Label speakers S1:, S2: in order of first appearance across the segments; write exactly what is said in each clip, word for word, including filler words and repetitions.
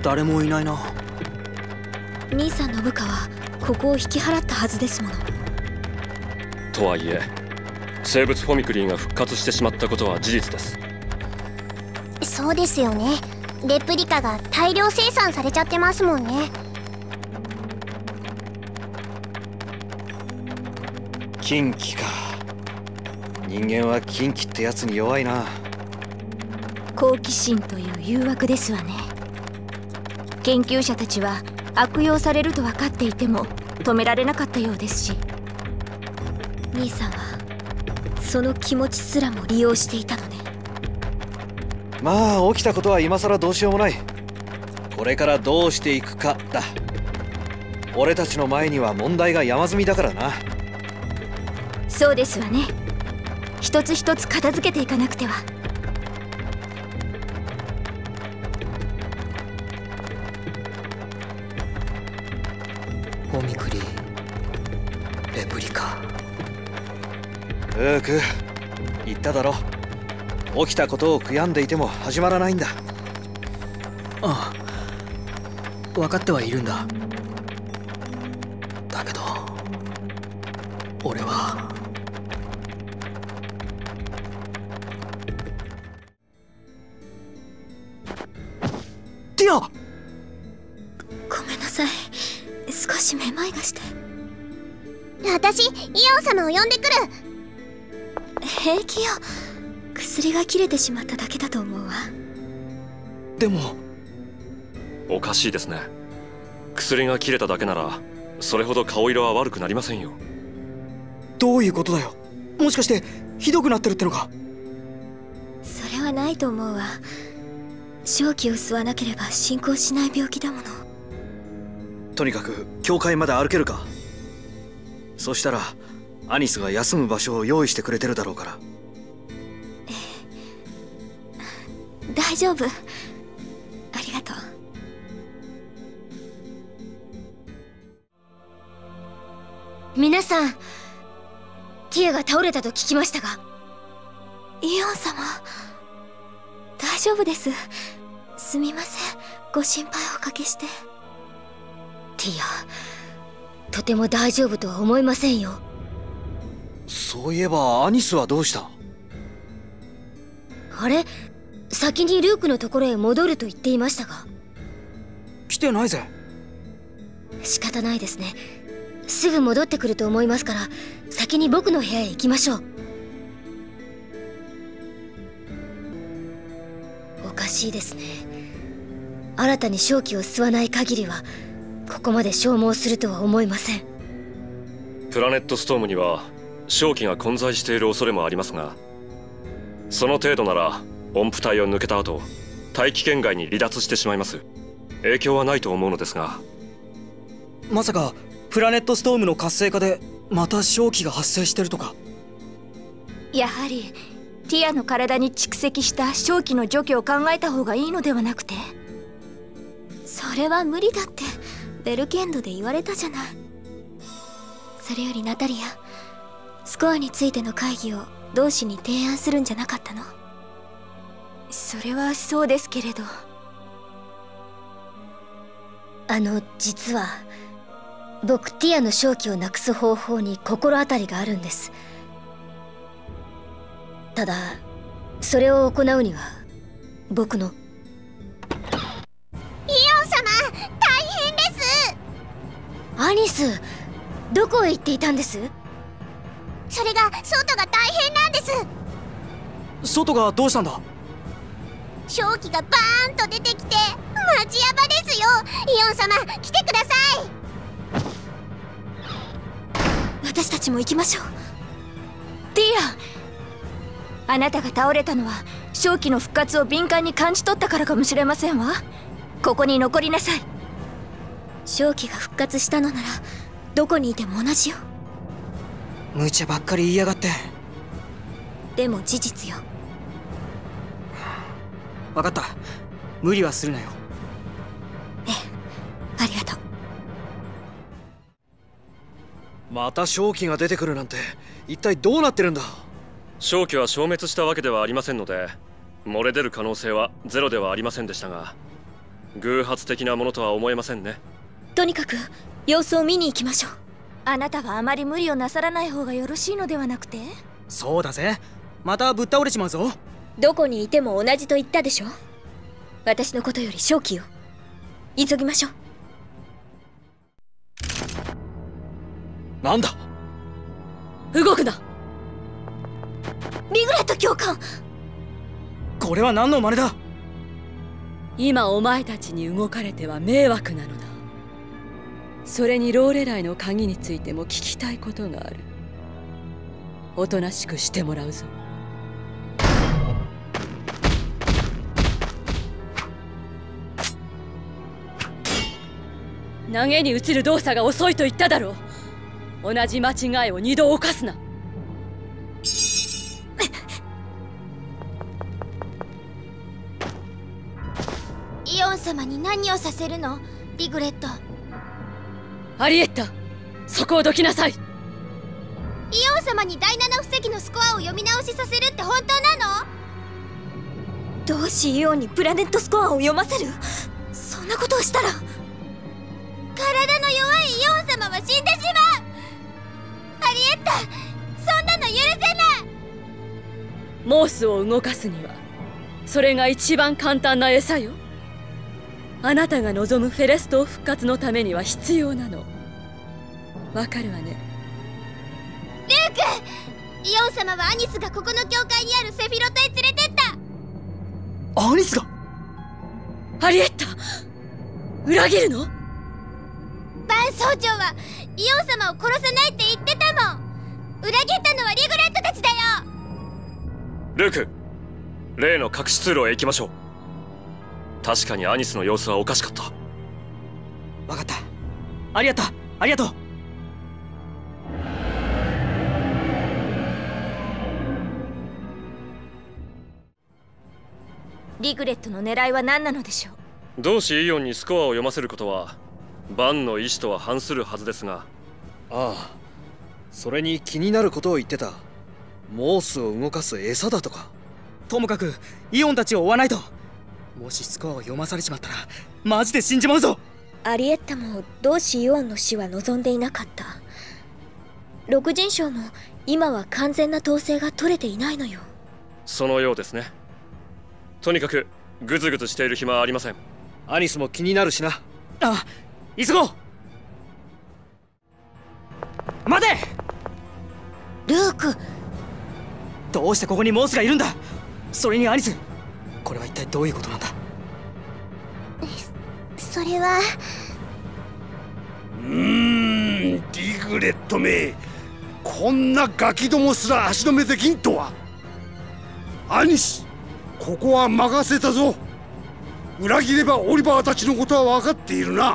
S1: 誰もいないな。
S2: 兄さん信川はここを引き払ったはずですもの。
S3: とはいえ生物フォミクリーが復活してしまったことは事実です。
S4: そうですよね。レプリカが大量生産されちゃってますもんね。
S5: 禁忌か。人間は禁忌ってやつに弱いな。
S2: 好奇心という誘惑ですわね。研究者たちは悪用されると分かっていても止められなかったようですし、兄さんはその気持ちすらも利用していたのね。
S5: まあ起きたことは今さらどうしようもない。これからどうしていくかだ。俺たちの前には問題が山積みだからな。
S2: そうですわね。一つ一つ片付けていかなくては。
S1: フォミクリー、レプリカ。
S5: ウーク、言っただろ。起きたことを悔やんでいても始まらないんだ。
S1: ああ、分かってはいるんだ。だけど俺はティア。
S2: ごめんなさい、少しめまいがして。
S4: 私イオン様を呼んでくる。
S2: 平気よ。薬が切れてしまっただけだと思うわ。
S1: でも
S3: おかしいですね。薬が切れただけならそれほど顔色は悪くなりませんよ。
S1: どういうことだよ。もしかしてひどくなってるってのか。
S2: それはないと思うわ。正気を吸わなければ進行しない病気だもの。
S5: とにかく教会まで歩けるか。そしたらアニスが休む場所を用意してくれてるだろうから。
S2: 大丈夫、ありがとう。
S4: 皆さん、ティアが倒れたと聞きましたが。
S2: イオン様、大丈夫です。すみません、ご心配をおかけして。
S4: ティア、とても大丈夫とは思いませんよ。
S5: そういえばアニスはどうした？
S4: あれ、先にルークのところへ戻ると言っていましたが。
S1: 来てないぜ。
S4: 仕方ないですね。すぐ戻ってくると思いますから、先に僕の部屋へ行きましょう。おかしいですね。新たに正気を吸わない限りはここまで消耗するとは思いません。
S3: プラネットストームには正気が混在している恐れもありますが、その程度なら音符体を抜けた後大気圏外に離脱してしまいます。影響はないと思うのですが。
S1: まさかプラネットストームの活性化でまた瘴気が発生してるとか。
S2: やはりティアの体に蓄積した瘴気の除去を考えた方がいいのではなくて。それは無理だってベルケンドで言われたじゃない。それよりナタリア、スコアについての会議を同志に提案するんじゃなかったの？それはそうですけれど。
S4: あの、実は僕ティアの瘴気をなくす方法に心当たりがあるんです。ただそれを行うには僕の。イオン様、大変です。アニス、どこへ行っていたんです？それが外が大変なんです。
S1: 外がどうしたんだ？
S4: 瘴気がバーンと出てきてマジヤバですよ。イオン様、来てください。
S2: 私たちも行きましょう。ティア、あなたが倒れたのは瘴気の復活を敏感に感じ取ったからかもしれませんわ。ここに残りなさい。瘴気が復活したのならどこにいても同じよ。
S1: 無茶ばっかり言いやがって。
S2: でも事実よ。
S1: 分かった、無理はするなよ。
S2: ええ、ありがとう。
S5: また瘴気が出てくるなんて一体どうなってるんだ？
S3: 瘴気は消滅したわけではありませんので、漏れ出る可能性はゼロではありませんでしたが、 偶発的なものとは思えませんね。
S2: とにかく様子を見に行きましょう。あなたはあまり無理をなさらない方がよろしいのではなくて？
S1: そうだぜ、またぶっ倒れちまうぞ。
S2: どこにいても同じと言ったでしょ。私のことより正気よ。急ぎましょう。
S5: なんだ？
S2: 動くな。リグレット教官、
S1: これは何の真似だ？
S6: 今お前たちに動かれては迷惑なのだ。それにローレライの鍵についても聞きたいことがある。おとなしくしてもらうぞ。投げに移る動作が遅いと言っただろう。同じ間違いを二度犯すな。
S4: イオン様に何をさせるの、リグレット？
S6: アリエッタ、そこをどきなさい。
S4: イオン様にだいなな不石のスコアを読み直しさせるって本当なの？
S2: どうしイオンにプラネットスコアを読ませる？そんなことをしたら
S4: 体の弱いイオン様は死んでしまう。アリエッタ、そんなの許せない。
S6: モースを動かすにはそれが一番簡単な餌よ。あなたが望むフェレス島復活のためには必要なの。わかるわね。
S4: ルーク、イオン様はアニスがここの教会にあるセフィロトへ連れてった。
S1: アニスが？
S6: アリエッタ、裏切るの？
S4: バン総長はイオン様を殺さないって言ってたもん。裏切ったのはリグレットたちだよ。
S3: ルーク、例の隠し通路へ行きましょう。確かにアニスの様子はおかしかった。
S1: 分かった。ありがとう、ありがとう。
S2: リグレットの狙いは何なのでしょう？
S3: 同志イオンにスコアを読ませることはバンの意思とは反するはずですが。
S5: ああ、それに気になることを言ってた。モースを動かす餌だとか。
S1: ともかくイオンたちを追わないと。もしスコアを読まされちまったらマジで死んじまうぞ。
S2: アリエッタも同志イオンの死は望んでいなかった。六人将も今は完全な統制が取れていないのよ。
S3: そのようですね。とにかくグズグズしている暇はありません。
S5: アニスも気になるしな。
S1: あ、急ごう。待て！
S2: ルーク、
S1: どうしてここにモースがいるんだ？それにアニス、これは一体どういうことなんだ？
S4: それは
S7: うーん、リグレットめ、こんなガキどもすら足止めできんとは。アニス、ここは任せたぞ。裏切ればオリバーたちのことは分かっているな。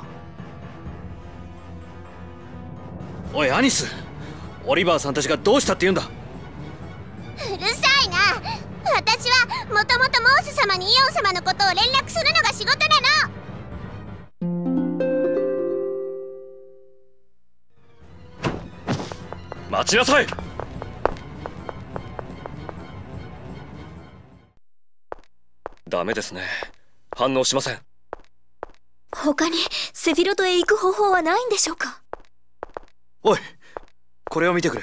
S5: おいアニス、オリバーさんたちがどうしたって言うんだ？
S4: うるさいな。私はもともとモース様にイオン様のことを連絡するのが仕事なの。
S3: 待ちなさい。ダメですね。反応しません。
S2: 他にセフィロトへ行く方法はないんでしょうか？
S5: おい、これを見てくれ。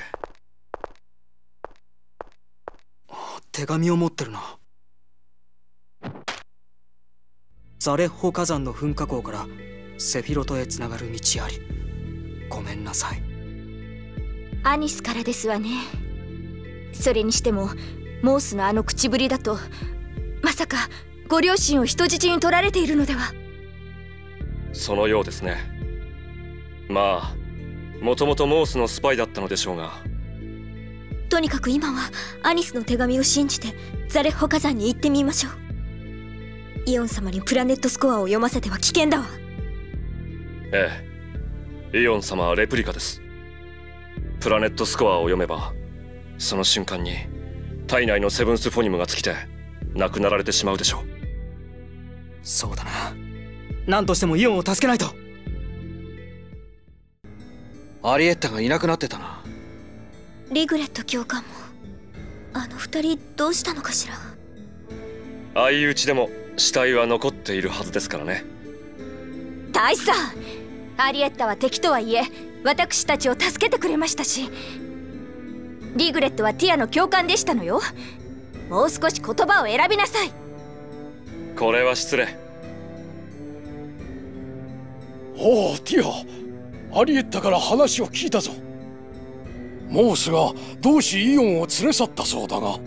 S1: 手紙を持ってるな。ザレッホ火山の噴火口からセフィロトへつながる道あり。ごめんなさい。
S2: アニスからですわね。それにしてもモースのあの口ぶりだと、まさかご両親を人質に取られているのでは？
S3: そのようですね。まあもともとモースのスパイだったのでしょうが。
S2: とにかく今はアニスの手紙を信じてザレッホ火山に行ってみましょう。イオン様にプラネットスコアを読ませては危険だわ。
S3: ええ、イオン様はレプリカです。プラネットスコアを読めばその瞬間に体内のセブンスフォニムが尽きて亡くなられてしまうでしょう。
S1: そうだな。何としてもイオンを助けないと。
S5: アリエッタがいなくなってたな。
S2: リグレット教官もあの二人どうしたのかしら。
S3: 相打ちでも死体は残っているはずですからね。
S2: 大佐、アリエッタは敵とはいえ私たちを助けてくれましたし、リグレットはティアの教官でしたのよ。もう少し言葉を選びなさい。
S3: これは失礼。
S8: おお、ティア、アリエッタから話を聞いたぞ。モースが同志イオンを連れ去ったそうだが。
S2: はい、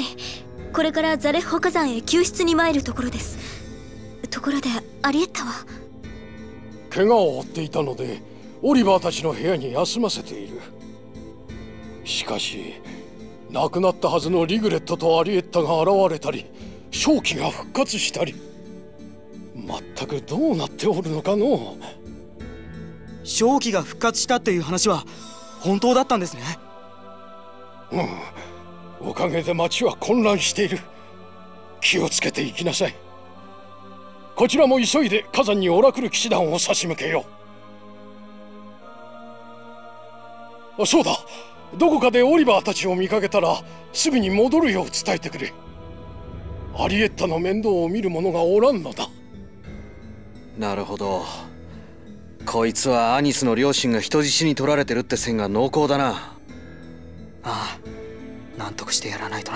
S2: これからザレッホ火山へ救出に参るところです。ところでアリエッタは？
S8: 怪我を負っていたのでオリバーたちの部屋に休ませている。しかし亡くなったはずのリグレットとアリエッタが現れたり、正気が復活したり、まったくどうなっておるのかの。
S1: 正気が復活したっていう話は本当だったんですね。
S8: うん、おかげで町は混乱している。気をつけていきなさい。こちらも急いで火山にオラクル騎士団を差し向けよう。あ、そうだ、どこかでオリバーたちを見かけたらすぐに戻るよう伝えてくれ。アリエッタの面倒を見る者がおらんのだ。
S5: なるほど。こいつはアニスの両親が人質に取られてるって線が濃厚だな。
S1: ああ、納得してやらないとな。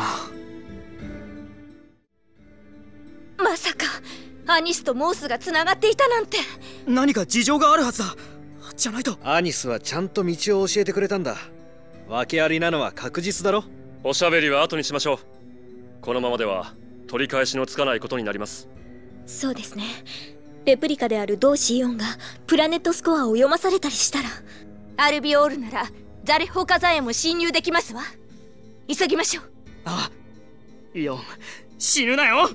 S2: まさかアニスとモースがつながっていたなんて。
S1: 何か事情があるはずだ。じゃないと。
S5: アニスはちゃんと道を教えてくれたんだ。訳ありなのは確実だろ。
S3: おしゃべりは後にしましょう。このままでは取り返しのつかないことになります。
S2: そうですね。レプリカである同志イオンがプラネットスコアを読まされたりしたら、アルビオールならザレッホ火山へも侵入できますわ。急ぎましょう。
S1: ああ、イオン、死ぬなよ。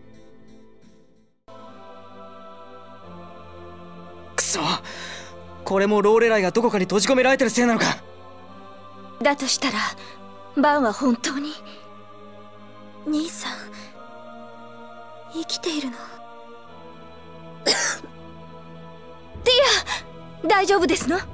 S1: くそ、これもローレライがどこかに閉じ込められてるせいなのか。
S2: だとしたらバンは本当に。兄さん生きているの？ティア、大丈夫ですの？え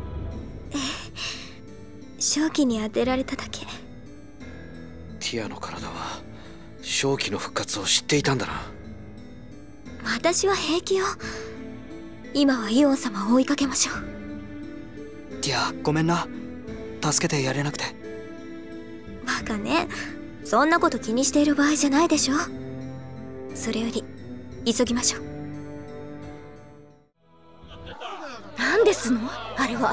S2: え、正気に当てられただけ。
S5: ティアの体は正気の復活を知っていたんだな。
S2: 私は平気よ。今はイオン様を追いかけましょう。
S1: ティア、ごめんな。助けてやれなくて。
S2: バカね、そんなこと気にしている場合じゃないでしょ。それより急ぎましょう。何ですのあれは。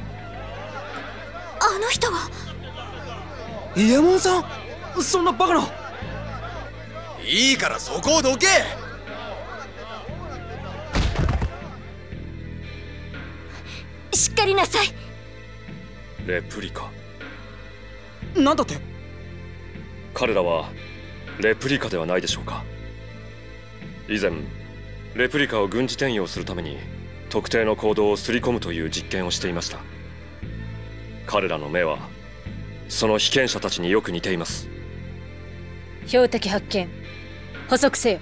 S2: あの人は
S1: イエモンさん、そんなバカな。
S9: いいからそこをどけ。
S2: しっかりなさい。
S3: レプリカ。
S1: なんだって？
S3: 彼らはレプリカではないでしょうか。以前レプリカを軍事転用するために特定の行動をすり込むという実験をしていました。彼らの目はその被験者たちによく似ています。
S6: 標的発見、捕捉せよ。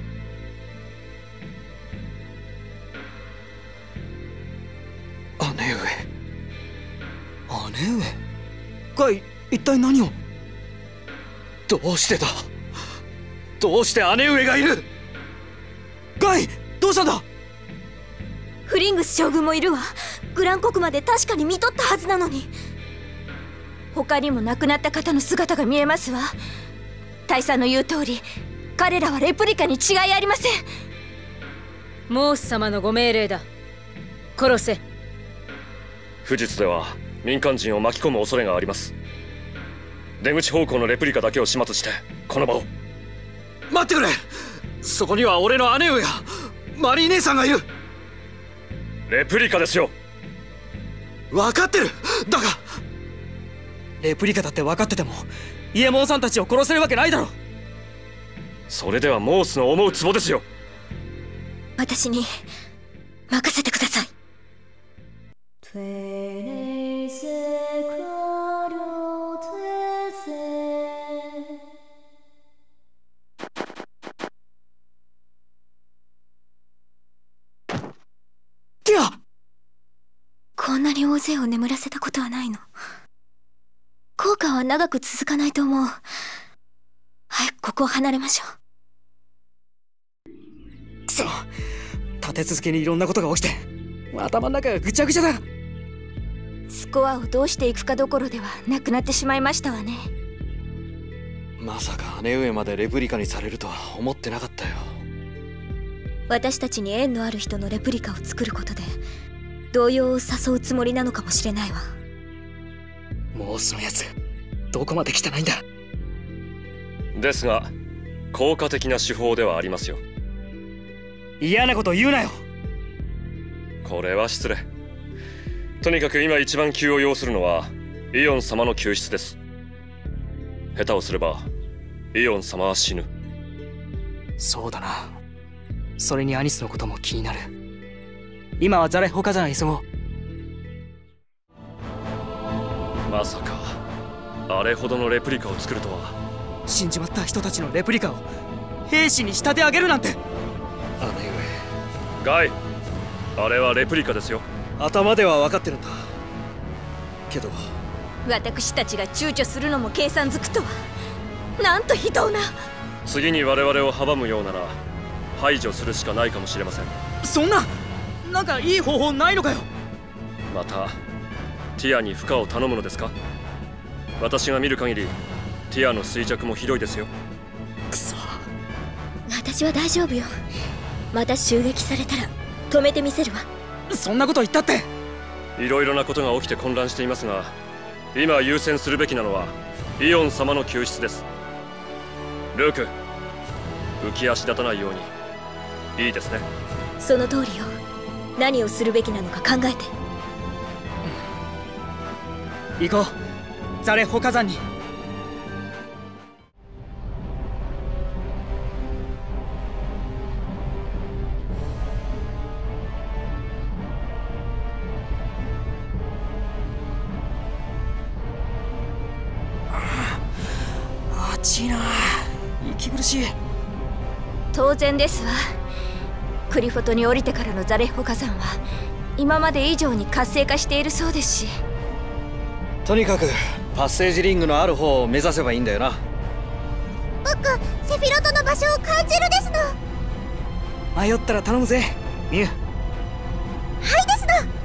S1: 姉上。姉上？ガイ、一体何を？
S5: どうしてだ？どうして姉上がいる？
S1: ガイ、どうしたんだ？
S2: フリングス将軍もいるわ。グラン国まで確かに見とったはずなのに。他にも亡くなった方の姿が見えますわ。大佐の言う通り、彼らはレプリカに違いありません。
S6: モース様のご命令だ。殺せ。
S3: 不実では民間人を巻き込む恐れがあります。出口方向のレプリカだけを始末してこの場を。
S5: 待ってくれ。そこには俺の姉上が、マリー姉さんがいる。
S3: レプリカですよ。
S5: 分かってる。だが
S1: レプリカだって分かっててもイエモンさんたちを殺せるわけないだろ。
S3: それではモースの思うツボですよ。
S2: 私に任せてください。
S1: ティア！
S2: こんなに大勢を眠らせたことはないの。効果は長く続かないと思う。早くここを離れましょう。
S1: くそ、 て続けにいろんなことが起きて頭の中がぐちゃぐちゃだ。
S2: スコアをどうしていくかどころではなくなってしまいましたわね。
S5: まさか姉上までレプリカにされるとは思ってなかったよ。
S2: 私たちに縁のある人のレプリカを作ることで動揺を誘うつもりなのかもしれないわ。
S1: モースのやつどこまで汚いんだ。
S3: ですが効果的な手法ではありますよ。
S1: 嫌なこと言うなよ。
S3: これは失礼。とにかく今一番急を要するのはイオン様の救出です。下手をすればイオン様は死ぬ。
S1: そうだな。それにアニスのことも気になる。今はザレッホ火山へ急ごう。
S3: まさかあれほどのレプリカを作るとは。
S1: 死んじまった人たちのレプリカを兵士に仕立て上げるなんて。
S5: 姉上。
S3: ガイ、あれはレプリカですよ。
S5: 頭では分かってるんだけど、
S2: 私たちが躊躇するのも計算づくとは。なんと非道な。
S3: 次に我々を阻むようなら排除するしかないかもしれません。
S1: そんな、なんかいい方法ないのかよ。
S3: またティアに負荷を頼むのですか。私が見る限りティアの衰弱もひどいですよ。
S1: くそ。
S2: 私は大丈夫よ。また襲撃されたら止めてみせるわ。
S1: そんなこと言ったって。
S3: いろいろなことが起きて混乱していますが、今優先するべきなのはイオン様の救出です。ルーク、浮き足立たないように。いいですね。
S2: その通りよ。何をするべきなのか考えて。
S1: 行こう、ザレッホ火山に。暑いな。息苦しい。
S2: 当然ですわ。クリフォトに降りてからのザレッホ火山は今まで以上に活性化しているそうですし。
S5: とにかくパッセージリングのある方を目指せばいいんだよな。
S4: 僕、セフィロトの場所を感じるですの。
S1: 迷ったら頼むぜ、ミュウ。
S4: はいです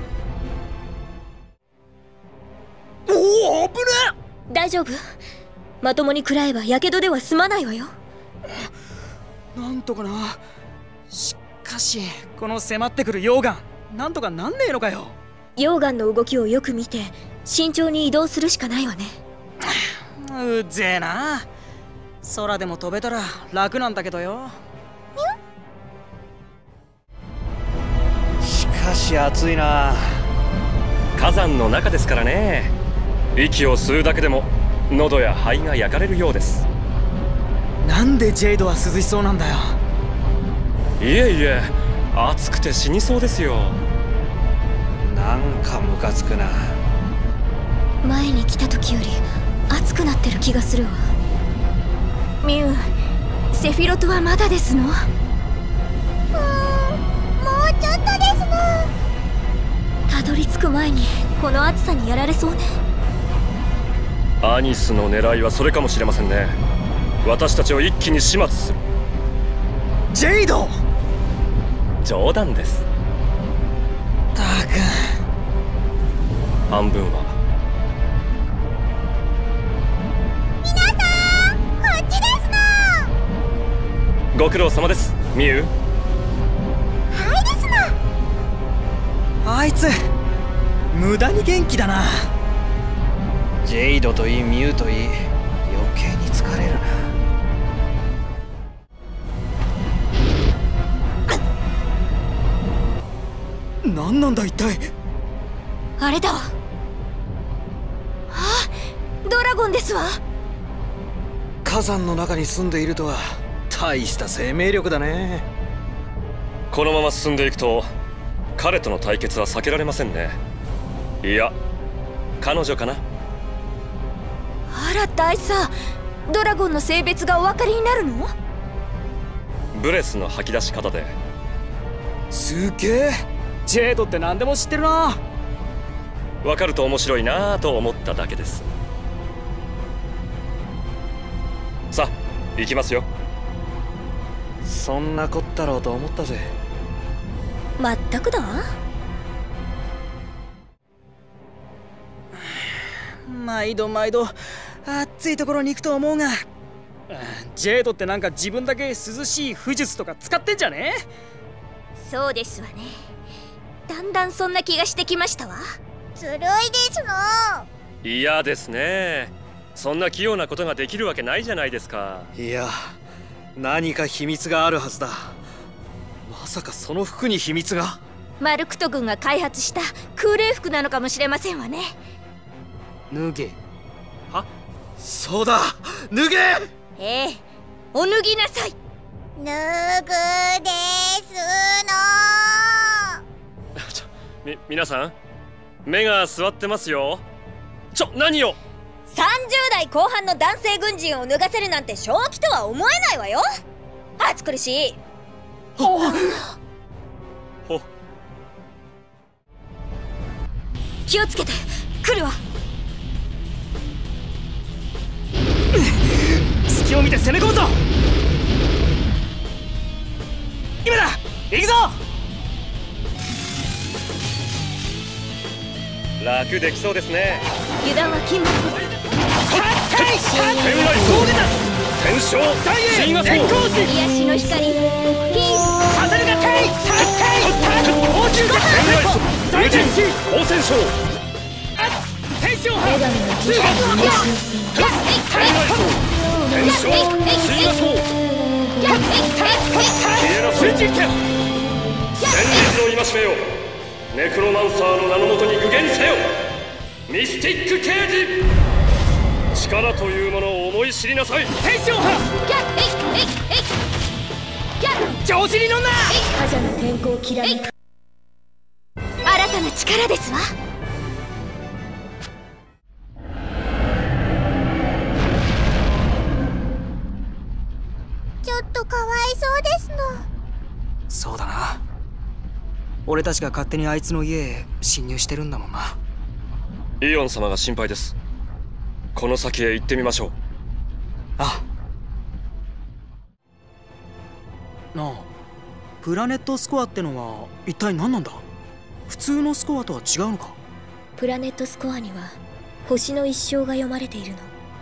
S4: の。
S1: おお、危ね
S2: え。大丈夫。まともに食らえば火傷では済まないわよ。
S1: なんとかな。しかしこの迫ってくる溶岩、なんとかなんねえのかよ。
S2: 溶岩の動きをよく見て慎重に移動するしかないわね。
S1: うっぜえな。空でも飛べたら楽なんだけどよ。
S5: しかし暑いな。
S3: 火山の中ですからね。息を吸うだけでも喉や肺が焼かれるようです。
S1: なんでジェイドは涼しそうなんだよ。
S3: いえいえ、暑くて死にそうですよ。
S5: なんかムカつくな。
S2: 前に来た時より暑くなってる気がするわ。ミュウ、セフィロトはまだですの？うーん、
S4: もうちょっとですの。
S2: たどり着く前にこの暑さにやられそうね。
S3: アニスの狙いはそれかもしれませんね。私たちを一気に始末する。
S1: ジェイド！
S3: 冗談です。
S1: たく。
S3: 半分は。
S4: 皆さん、こっちですの。
S3: ご苦労様です、ミュウ。
S4: はいです
S1: の。あいつ無駄に元気だな。
S5: ジェイドといいミュウといい、余計に疲れるな。
S1: 何なんだ一体。
S2: あれだわ。あ、ドラゴンですわ。
S5: 火山の中に住んでいるとは大した生命力だね。
S3: このまま進んでいくと彼との対決は避けられませんね。いや、彼女かな。
S2: あら大佐、ドラゴンの性別がお分かりになるの？
S3: ブレスの吐き出し方で。
S1: すげえ、ジェイドって何でも知ってるな。
S3: 分かると面白いなぁと思っただけです。さあ行きますよ。
S5: そんなこったろうと思ったぜ。
S2: まったくだ。
S1: 毎度毎度暑いところに行くと思うが、ジェイドってなんか自分だけ涼しい巫術とか使ってんじゃね？
S2: そうですわね。だんだんそんな気がしてきましたわ。
S4: ずるいですの。
S3: 嫌ですね。そんな器用なことができるわけないじゃないですか。
S5: いや、何か秘密があるはずだ。まさかその服に秘密が？
S2: マルクト軍が開発した空冷服なのかもしれませんわね。
S1: 脱げ。
S5: は？そうだ、脱げ。
S2: ええ、お脱ぎなさい。
S4: 脱ぐですの。
S3: ちょ、み、皆さん目が座ってますよ。ちょ、何を。
S2: さんじゅう代後半の男性軍人を脱がせるなんて正気とは思えないわよ。暑苦しい。
S3: ほ
S2: 気をつけて。来るわ。
S1: 隙を見て攻め込むぞ。今だ、行くぞ。
S3: 楽できそうですね。
S2: 油断は禁物。
S3: 天雷そう出た。天正追加そう。
S2: 癒しの光。
S1: させるがてい。応酬が
S3: 天雷そう。大天使光線将。
S1: 天正派。
S3: 天雷そう。天正追加そう。消えなさい。戦慄の戒めよ。ネクロマンサーの名のもとに具現せよ。ミスティック刑事。力というものを思い知りなさい。
S1: 天正派。調子に乗んな。
S2: 覇者の天候きらめく。新たな力ですわ。
S4: ちょっとかわいそうですの。
S1: そうだな。俺たちが勝手にあいつの家へ侵入してるんだもんな。
S3: イオン様が心配です。この先へ行ってみましょう。
S1: ああ。なあ、プラネットスコアってのは一体何なんだ？普通のスコアとは違うのか？
S2: プラネットスコアには星の一生が読まれているの。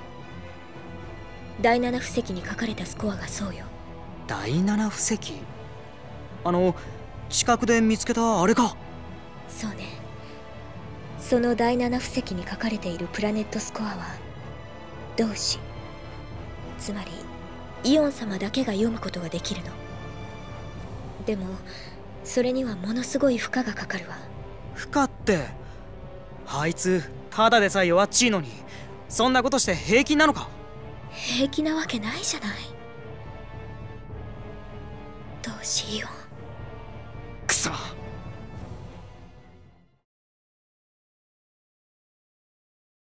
S2: 第七布石に書かれたスコアがそうよ。
S1: 第七布石？あの近くで見つけたあれか？
S2: そうね。その第七布石に書かれているプラネットスコアは同志、つまりイオン様だけが読むことができるの。でもそれにはものすごい負荷がかかるわ。
S1: 負荷って、あいつただでさえ弱っちいのにそんなことして平気なのか？
S2: 平気なわけないじゃない。同志イオン。